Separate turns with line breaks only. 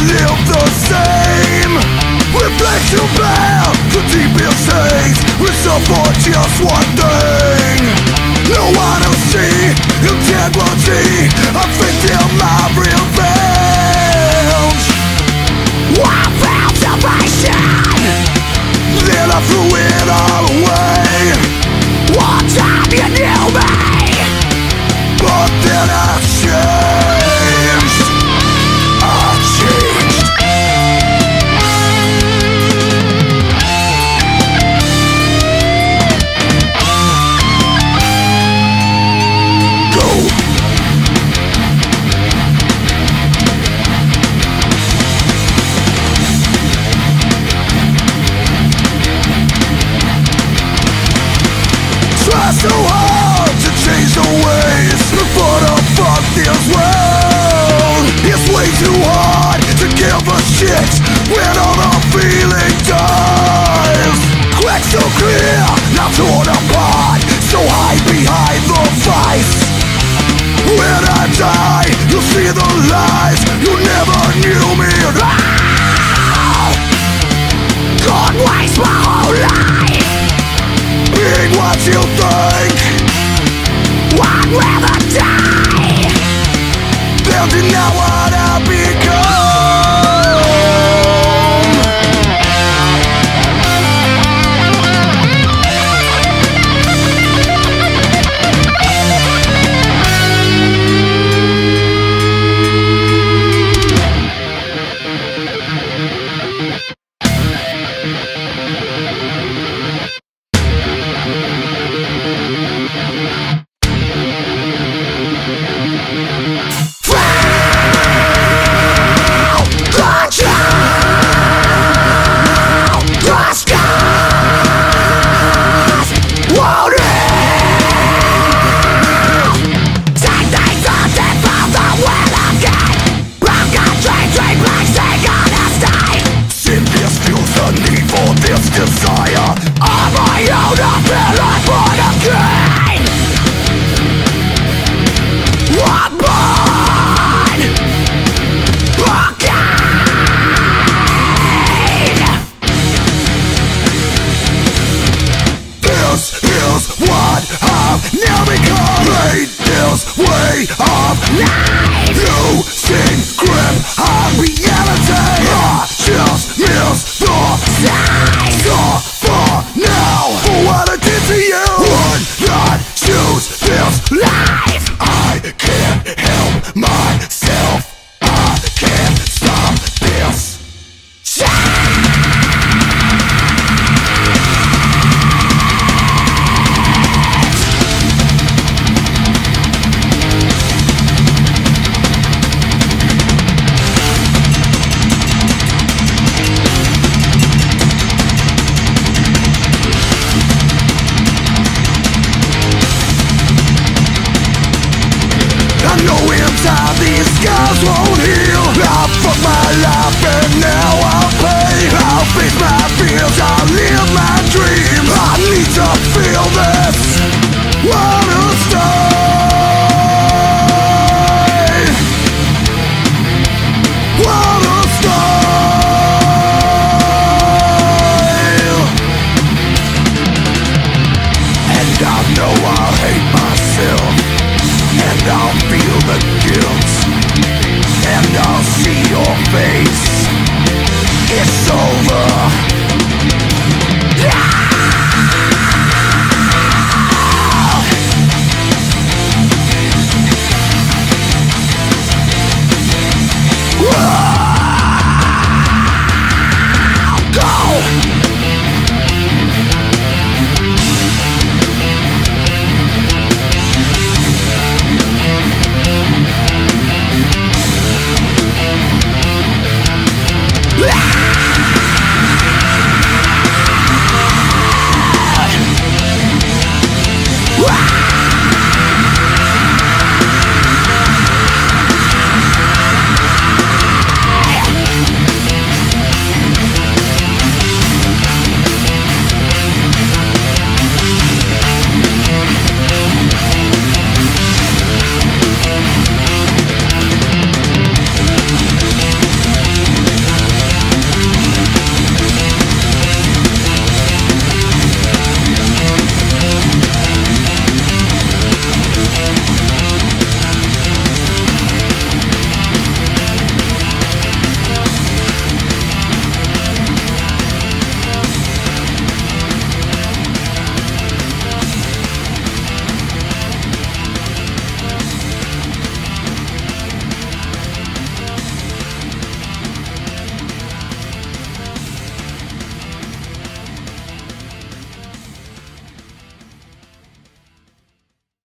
live the same. Reflection back, the deepest haze. We support just one thing. No one to see integrity. A victim of revenge. One found salvation, then I threw it all away. One time you knew me, but then I changed. I changed. Go. Try so hard to change the ways, but I fuck this world. It's way too hard to give a shit when all the feeling dies. Cracks so clear, now torn apart, so hide behind the vice. When I die, you'll see the lies. You never knew me. God waste my whole life being what you think. I'd rather die than deny what